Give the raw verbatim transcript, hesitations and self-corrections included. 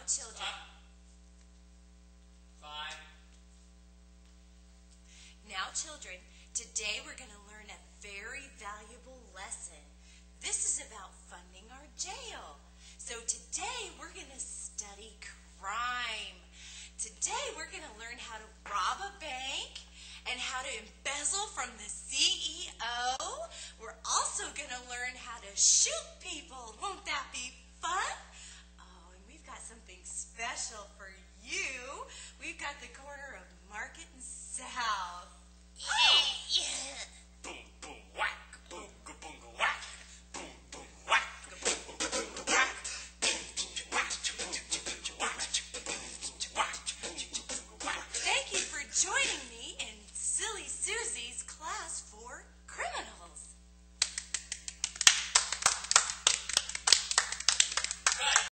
children. Stop. Five. Now, children, today we're going to learn a very valuable lesson. This is about funding our jail. So today we're going to study crime. Today we're going to learn how to rob a bank and how to embezzle from the C E O. We're also going to learn how to shoot people. Won't that be fun? Oh, and we've got something special for you. We've got the corner of Market and South. Yeah. Boom, boom, whack.